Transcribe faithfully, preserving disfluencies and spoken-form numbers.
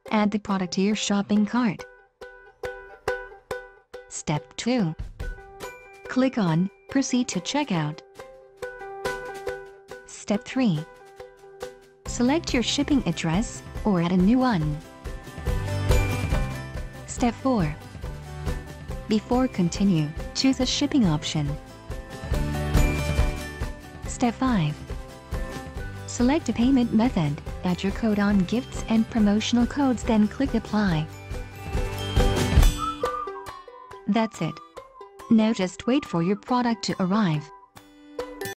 Add the product to your shopping cart. Step two. Click on Proceed to Checkout. Step three. Select your shipping address or add a new one. Step four. Before continue, choose a shipping option. Step five. Select a payment method, add your code on gifts and promotional codes, then click Apply. That's it. Now just wait for your product to arrive.